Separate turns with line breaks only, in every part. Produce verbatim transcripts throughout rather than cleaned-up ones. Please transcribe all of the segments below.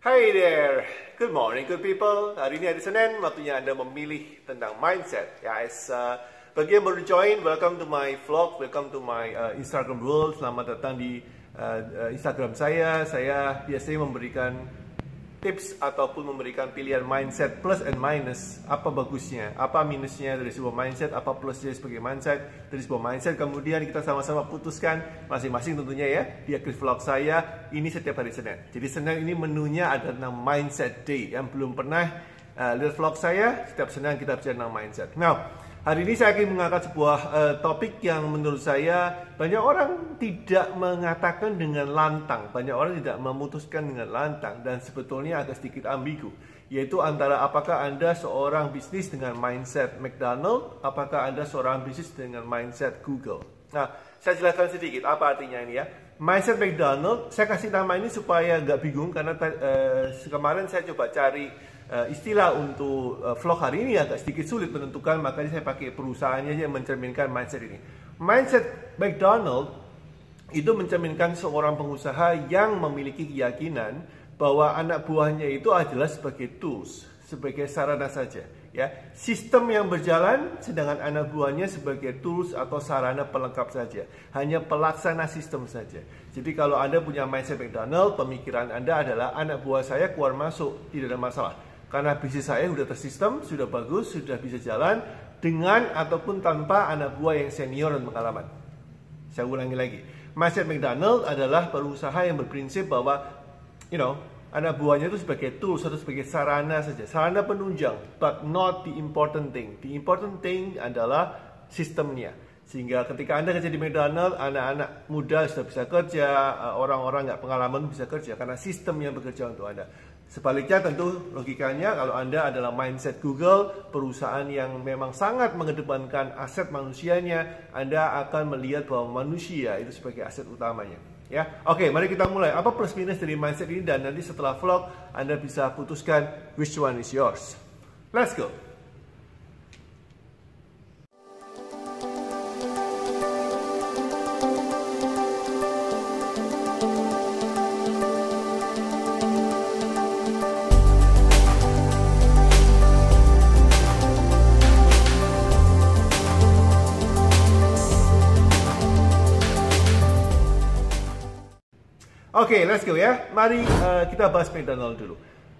Hi there, good morning good people. Hari ini hari Senin, waktunya Anda memilih tentang mindset. Ya, as uh, bagi yang baru join, welcome to my vlog, welcome to my uh, Instagram world. Selamat datang di uh, uh, Instagram saya. Saya biasanya memberikan tips ataupun memberikan pilihan mindset plus and minus. Apa bagusnya, apa minusnya dari sebuah mindset, apa plusnya sebagai mindset dari sebuah mindset. Kemudian kita sama-sama putuskan masing-masing tentunya ya di akhir vlog saya ini setiap hari Senin. Jadi Senin ini menunya ada tentang mindset day. Yang belum pernah uh, lihat vlog saya, setiap Senin kita bicara tentang mindset. Now, hari ini saya akan mengangkat sebuah uh, topik yang menurut saya banyak orang tidak mengatakan dengan lantang, banyak orang tidak memutuskan dengan lantang, dan sebetulnya agak sedikit ambigu, yaitu antara apakah Anda seorang bisnis dengan mindset McDonald, apakah Anda seorang bisnis dengan mindset Google. Nah, saya jelaskan sedikit apa artinya ini ya. Mindset McDonald, saya kasih nama ini supaya nggak bingung karena uh, kemarin saya coba cari Uh, istilah untuk uh, vlog hari ini agak sedikit sulit menentukan, makanya saya pakai perusahaannya yang mencerminkan mindset ini. Mindset McDonald itu mencerminkan seorang pengusaha yang memiliki keyakinan bahwa anak buahnya itu adalah sebagai tools, sebagai sarana saja. Ya, sistem yang berjalan, sedangkan anak buahnya sebagai tools atau sarana pelengkap saja, hanya pelaksana sistem saja. Jadi kalau Anda punya mindset McDonald, pemikiran Anda adalah anak buah saya keluar masuk, tidak ada masalah. Karena bisnis saya sudah tersistem, sudah bagus, sudah bisa jalan dengan ataupun tanpa anak buah yang senior dan pengalaman. Saya ulangi lagi, mindset McDonald adalah perusahaan yang berprinsip bahwa, you know, anak buahnya itu sebagai tools atau sebagai sarana saja, sarana penunjang, but not the important thing. The important thing adalah sistemnya. Sehingga ketika Anda kerja di McDonald, anak-anak muda sudah bisa kerja, orang-orang nggak pengalaman bisa kerja karena sistem yang bekerja untuk Anda. Sebaliknya tentu logikanya kalau Anda adalah mindset Google, perusahaan yang memang sangat mengedepankan aset manusianya, Anda akan melihat bahwa manusia itu sebagai aset utamanya. Ya, oke, mari kita mulai. Apa plus minus dari mindset ini, dan nanti setelah vlog Anda bisa putuskan which one is yours. Let's go. Oke, okay, let's go ya. Mari uh, kita bahas McDonald dulu.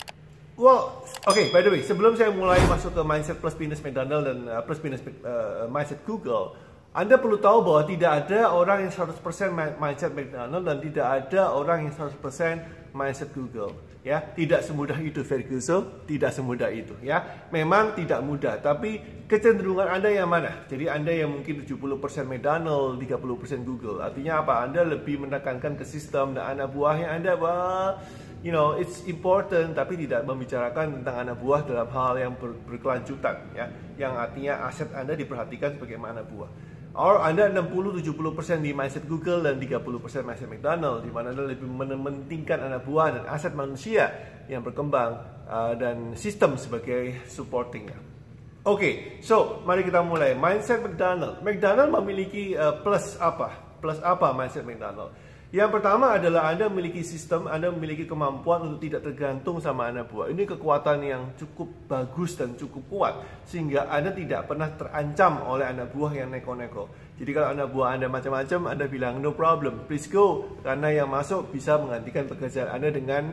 Well, oke, okay, by the way, sebelum saya mulai masuk ke mindset plus minus McDonald dan uh, plus minus uh, mindset Google, Anda perlu tahu bahwa tidak ada orang yang seratus persen mindset McDonald dan tidak ada orang yang seratus persen mindset Google. Ya, tidak semudah itu, Ferguson, tidak semudah itu. Ya, memang tidak mudah, tapi kecenderungan Anda yang mana? Jadi Anda yang mungkin tujuh puluh persen McDonald, tiga puluh persen Google. Artinya apa? Anda lebih menekankan ke sistem dan anak buahnya Anda, well, you know, it's important, tapi tidak membicarakan tentang anak buah dalam hal yang ber berkelanjutan, ya. Yang artinya aset Anda diperhatikan sebagai anak buah. Or Anda enam puluh sampai tujuh puluh persen di mindset Google dan tiga puluh persen mindset McDonald, di mana Anda lebih mementingkan anak buah dan aset manusia yang berkembang uh, dan sistem sebagai supportingnya. Oke, okay, so mari kita mulai. Mindset McDonald. McDonald memiliki uh, plus apa? Plus apa mindset McDonald? Yang pertama adalah Anda memiliki sistem, Anda memiliki kemampuan untuk tidak tergantung sama anak buah. Ini kekuatan yang cukup bagus dan cukup kuat, sehingga Anda tidak pernah terancam oleh anak buah yang neko-neko. Jadi kalau anak buah Anda macam-macam, Anda bilang no problem, please go. Karena yang masuk bisa menggantikan pekerjaan Anda dengan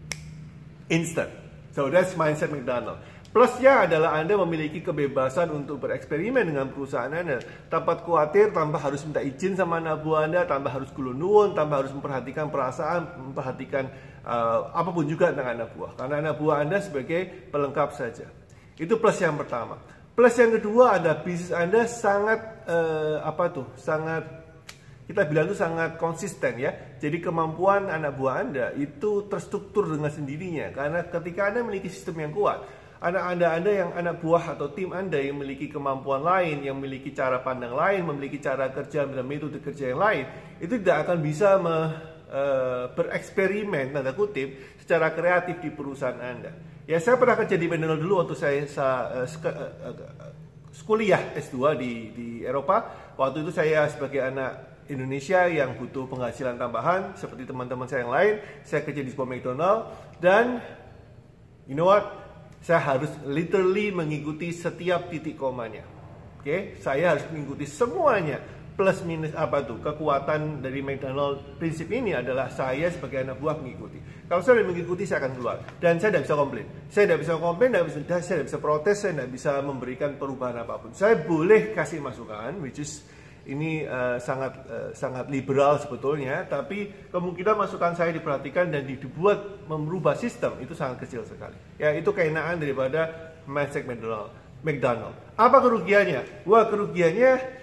instant. So that's mindset McDonald. Plusnya adalah Anda memiliki kebebasan untuk bereksperimen dengan perusahaan Anda tanpa khawatir, tanpa harus minta izin sama anak buah Anda, tanpa harus kulun-nuwun, tanpa harus memperhatikan perasaan, memperhatikan uh, apapun juga tentang anak buah. Karena anak buah Anda sebagai pelengkap saja. Itu plus yang pertama. Plus yang kedua ada bisnis Anda sangat uh, apa tuh? Sangat, kita bilang itu sangat konsisten ya. Jadi kemampuan anak buah Anda itu terstruktur dengan sendirinya. Karena ketika Anda memiliki sistem yang kuat, anak Anda, Anda yang anak buah atau tim Anda yang memiliki kemampuan lain, yang memiliki cara pandang lain, memiliki cara kerja dan metode kerja yang lain, itu tidak akan bisa me, uh, bereksperimen, tanda kutip, secara kreatif di perusahaan Anda. Ya, saya pernah kerja di McDonald dulu waktu saya, saya uh, uh, uh, kuliah S dua di, di Eropa. Waktu itu saya sebagai anak Indonesia yang butuh penghasilan tambahan seperti teman-teman saya yang lain. Saya kerja di sebuah McDonald dan you know what? Saya harus literally mengikuti setiap titik komanya. Oke, okay? Saya harus mengikuti semuanya. Plus minus apa tuh? Kekuatan dari McDonald prinsip ini adalah saya sebagai anak buah mengikuti. Kalau saya tidak mengikuti, saya akan keluar. Dan saya tidak bisa komplain. Saya tidak bisa komplain, tidak bisa, saya tidak bisa protes, saya tidak bisa memberikan perubahan apapun. Saya boleh kasih masukan, which is ini uh, sangat uh, sangat liberal sebetulnya, tapi kemungkinan masukan saya diperhatikan dan dibuat merubah sistem itu sangat kecil sekali. Ya, itu keenaan daripada mindset McDonald. McDonald. Apa kerugiannya? Wah, kerugiannya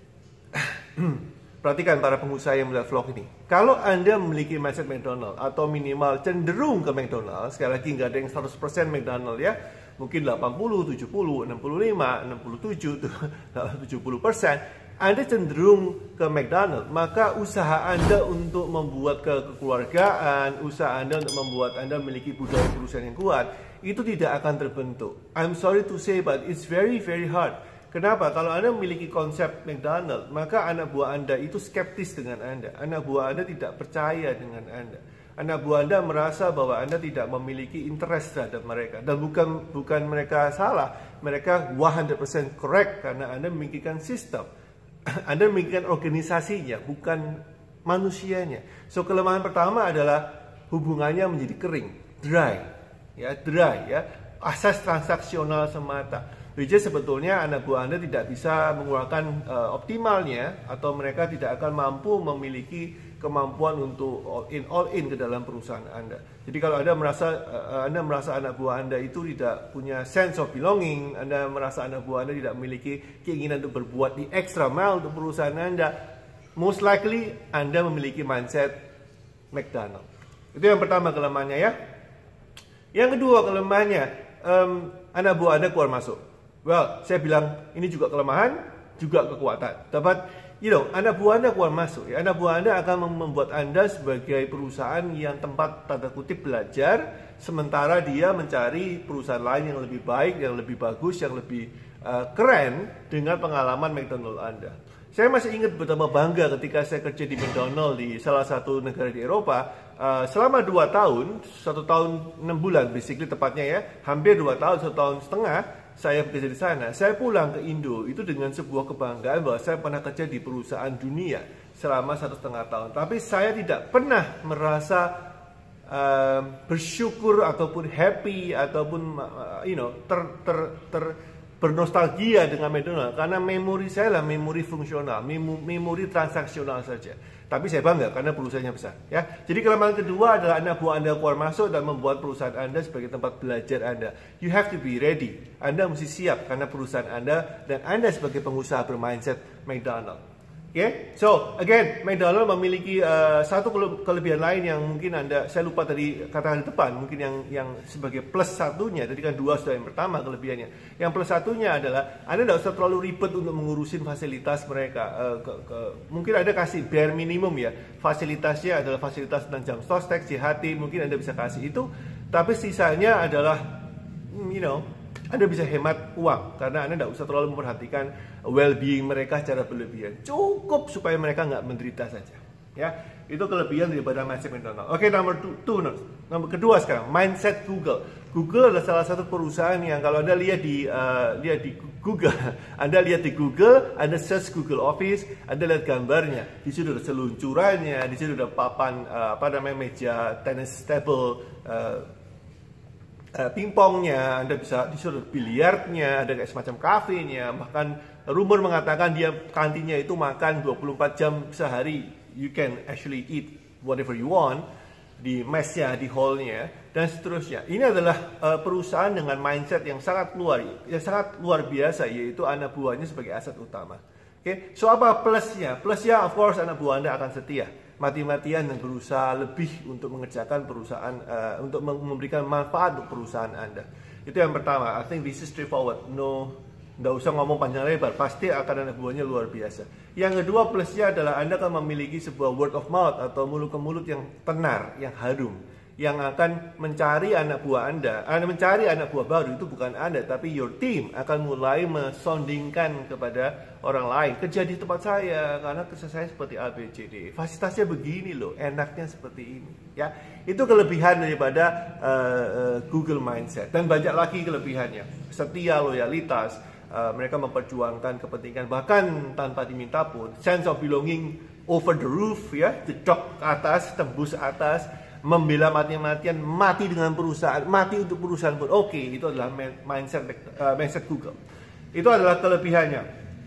perhatikan para pengusaha yang melihat vlog ini. Kalau Anda memiliki mindset McDonald atau minimal cenderung ke McDonald, sekali lagi nggak ada yang seratus persen McDonald ya, mungkin delapan puluh, tujuh puluh, enam puluh lima, enam puluh tujuh, tujuh puluh persen, Anda cenderung ke McDonald, maka usaha Anda untuk membuat kekeluargaan, usaha Anda untuk membuat Anda memiliki budaya perusahaan yang kuat, itu tidak akan terbentuk. I'm sorry to say, but it's very very hard. Kenapa? Kalau Anda memiliki konsep McDonald, maka anak buah Anda itu skeptis dengan Anda. Anak buah Anda tidak percaya dengan Anda. Anak buah Anda merasa bahwa Anda tidak memiliki interest terhadap mereka. Dan bukan bukan mereka salah, mereka seratus persen correct karena Anda memikirkan sistem. Anda memikirkan organisasinya, bukan manusianya. So kelemahan pertama adalah hubungannya menjadi kering, dry, ya dry, ya asas transaksional semata. Which is sebetulnya anak buah Anda tidak bisa mengeluarkan uh, optimalnya atau mereka tidak akan mampu memiliki kemampuan untuk all in all in ke dalam perusahaan Anda. Jadi kalau Anda merasa uh, Anda merasa anak buah Anda itu tidak punya sense of belonging, Anda merasa anak buah Anda tidak memiliki keinginan untuk berbuat di extra mile untuk perusahaan Anda, most likely Anda memiliki mindset McDonald. Itu yang pertama kelemahannya ya. Yang kedua kelemahannya, um, anak buah Anda keluar masuk. Well, saya bilang ini juga kelemahan, juga kekuatan. Dapat, you know, anak buah Anda keluar masuk. Ya. Anak buah Anda akan membuat Anda sebagai perusahaan yang tempat tanda kutip belajar, sementara dia mencari perusahaan lain yang lebih baik, yang lebih bagus, yang lebih uh, keren dengan pengalaman McDonald Anda. Saya masih ingat betapa bangga ketika saya kerja di McDonald di salah satu negara di Eropa. Uh, selama dua tahun, satu tahun enam bulan, basically tepatnya ya, hampir dua tahun, satu tahun setengah, saya bekerja di sana. Saya pulang ke Indo itu dengan sebuah kebanggaan bahwa saya pernah kerja di perusahaan dunia selama satu setengah tahun. Tapi saya tidak pernah merasa uh, bersyukur ataupun happy ataupun uh, you know ter ter ter bernostalgia dengan McDonald karena memori saya lah memori fungsional, memori transaksional saja. Tapi saya bangga karena perusahaannya besar. Ya, jadi kelemahan kedua adalah anak buah Anda keluar masuk dan membuat perusahaan Anda sebagai tempat belajar Anda. You have to be ready. Anda mesti siap karena perusahaan Anda dan Anda sebagai pengusaha bermindset McDonald. Oke, okay? So again, McDonald memiliki uh, satu kelebihan lain yang mungkin Anda, saya lupa tadi katakan di depan, mungkin yang yang sebagai plus satunya. Tadi kan dua sudah yang pertama kelebihannya. Yang plus satunya adalah Anda tidak usah terlalu ribet untuk mengurusin fasilitas mereka. Uh, ke, ke, mungkin Anda kasih bare minimum ya. Fasilitasnya adalah fasilitas tentang jam sostek, C H T, mungkin Anda bisa kasih itu. Tapi sisanya adalah, you know, Anda bisa hemat uang karena Anda tidak usah terlalu memperhatikan well-being mereka secara berlebihan. Cukup supaya mereka nggak menderita saja. Ya, itu kelebihan daripada mindset McDonald. Oke, nomor two, nomor kedua sekarang mindset Google. Google adalah salah satu perusahaan yang kalau Anda lihat di uh, lihat di Google, Anda lihat di Google, Anda search Google Office, Anda lihat gambarnya. Di situ ada seluncurannya, di situ ada papan uh, apa namanya meja tennis table. Uh, Uh, pingpongnya, Anda bisa disuruh biliarnya, ada kayak semacam kafenya, bahkan rumor mengatakan dia kantinnya itu makan dua puluh empat jam sehari. You can actually eat whatever you want di mesnya, di hallnya, dan seterusnya. Ini adalah uh, perusahaan dengan mindset yang sangat luar, yang sangat luar biasa, yaitu anak buahnya sebagai aset utama. Oke, okay? So apa plusnya? Plusnya, of course, anak buah Anda akan setia. Mati-matian dan berusaha lebih untuk mengerjakan perusahaan, uh, untuk memberikan manfaat untuk perusahaan Anda. Itu yang pertama. I think this is straightforward. No, nggak usah ngomong panjang lebar. Pasti akan anak buahnya luar biasa. Yang kedua plusnya adalah Anda akan memiliki sebuah word of mouth atau mulut ke mulut yang tenar, yang harum, Yang akan mencari anak buah Anda, Anda mencari anak buah baru itu bukan Anda, tapi your team akan mulai mensondingkan kepada orang lain. Kerja di tempat saya, karena kerja saya seperti A, B, C, D. Fasilitasnya begini loh, enaknya seperti ini. Ya, itu kelebihan daripada uh, uh, Google Mindset. Dan banyak lagi kelebihannya. Setia, loyalitas, uh, mereka memperjuangkan kepentingan bahkan tanpa diminta pun. Sense of belonging over the roof, ya, jedok ke atas, tembus atas. Membela mati-matian, mati dengan perusahaan, mati untuk perusahaan pun oke, okay, itu adalah mindset uh, mindset Google. Itu adalah kelebihannya.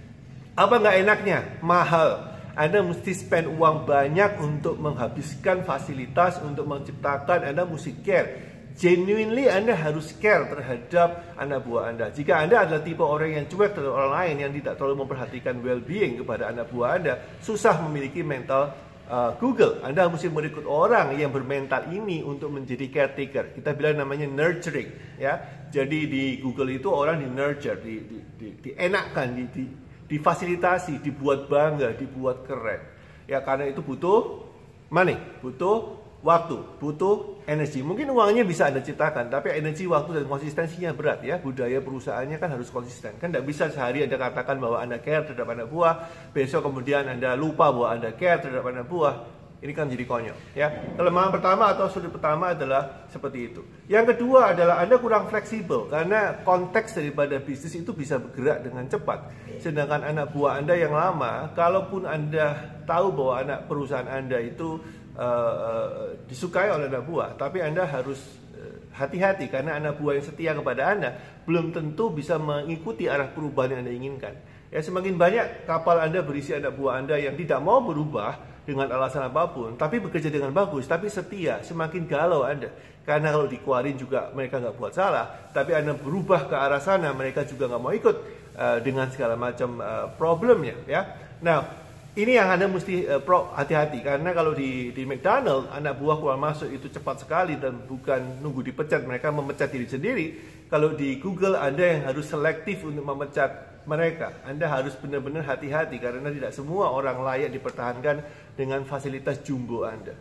Apa nggak enaknya? Mahal. Anda mesti spend uang banyak untuk menghabiskan fasilitas, untuk menciptakan. Anda mesti care. Genuinely Anda harus care terhadap anak buah Anda. Jika Anda adalah tipe orang yang cuek terhadap orang lain, yang tidak terlalu memperhatikan well-being kepada anak buah Anda, susah memiliki mental Uh, Google. Anda mesti merekrut orang yang bermental ini untuk menjadi caretaker. Kita bilang namanya nurturing, ya. Jadi di Google itu orang di nurture, di, di, di, dienakkan, di, di, difasilitasi, dibuat bangga, dibuat keren. Ya, karena itu butuh money, butuh waktu, butuh energi. Mungkin uangnya bisa Anda ciptakan, tapi energi, waktu, dan konsistensinya berat, ya. Budaya perusahaannya kan harus konsisten. Kan tidak bisa sehari Anda katakan bahwa Anda care terhadap anak buah, besok kemudian Anda lupa bahwa Anda care terhadap anak buah. Ini kan jadi konyol, ya. Kelemahan pertama atau sudut pertama adalah seperti itu. Yang kedua adalah Anda kurang fleksibel, karena konteks daripada bisnis itu bisa bergerak dengan cepat. Sedangkan anak buah Anda yang lama, kalaupun Anda tahu bahwa anak perusahaan Anda itu Uh, uh, disukai oleh anak buah, tapi Anda harus hati-hati uh, karena anak buah yang setia kepada Anda belum tentu bisa mengikuti arah perubahan yang Anda inginkan. Ya, semakin banyak kapal Anda berisi anak buah Anda yang tidak mau berubah dengan alasan apapun, tapi bekerja dengan bagus, tapi setia, semakin galau Anda. Karena kalau dikeluarin juga mereka nggak buat salah, tapi Anda berubah ke arah sana, mereka juga nggak mau ikut uh, dengan segala macam uh, problemnya. Ya, nah. Ini yang Anda mesti uh, pro hati-hati, karena kalau di, di McDonald anak buah keluar masuk itu cepat sekali dan bukan nunggu dipecat, mereka memecat diri sendiri. Kalau di Google Anda yang harus selektif untuk memecat mereka. Anda harus benar-benar hati-hati karena tidak semua orang layak dipertahankan dengan fasilitas jumbo Anda.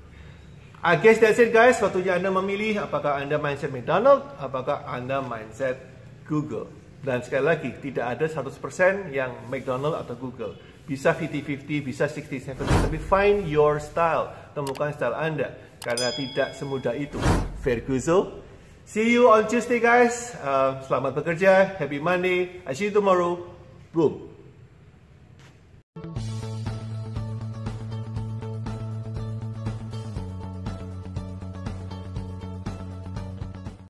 I guess that's it guys, waktunya Anda memilih apakah Anda mindset McDonald, apakah Anda mindset Google. Dan sekali lagi, tidak ada seratus persen yang McDonald atau Google. Bisa lima puluh lima puluh, bisa enam puluh tujuh puluh, tapi find your style. Temukan style Anda, karena tidak semudah itu. Ferguson. See you on Tuesday guys. Uh, selamat bekerja, happy Monday. I see you tomorrow. Boom.